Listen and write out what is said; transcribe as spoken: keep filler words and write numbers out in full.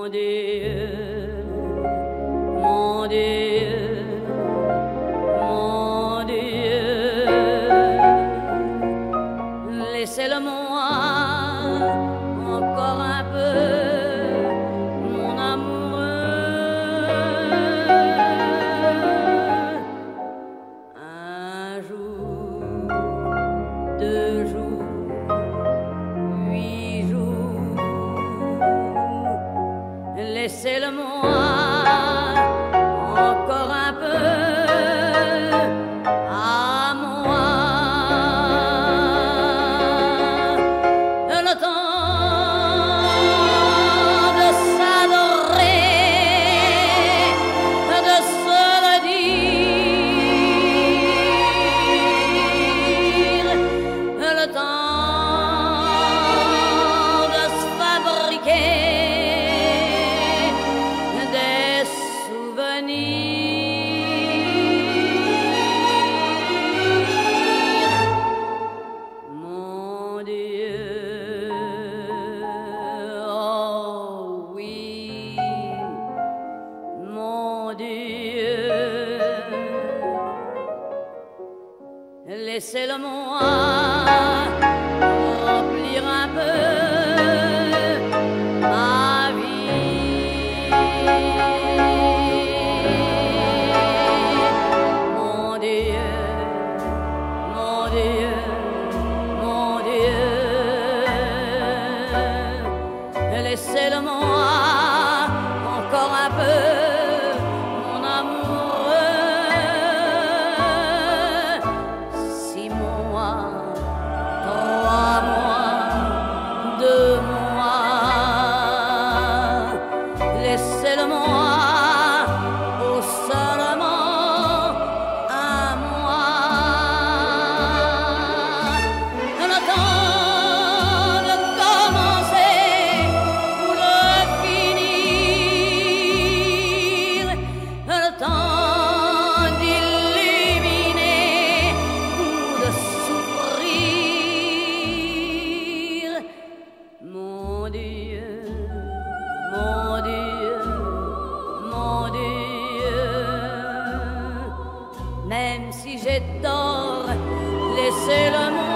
Dieu, mon Dieu, mon Dieu, laissez-le-moi encore un peu, mon amoureux. Un jour, deux jours, huit jours, laissez-le-moi encore un peu à moi. Le temps de s'adorer, de se le dire, le temps de se fabriquer des souvenirs. Mon Dieu, oh oui, mon Dieu, laissez-le-moi remplir un peu ma vie. Mon Dieu, mon Dieu, mon Dieu, laissez-le-moi encore un peu, mon amoureux. Six mois, trois mois, deux mois, laissez-le-moi pour seulement un mois. Le temps de commencer ou de finir, le temps d'illuminer ou de souffrir. Mon Dieu, mon Dieu, mon Dieu, même si j'ai tort, laissez-le moi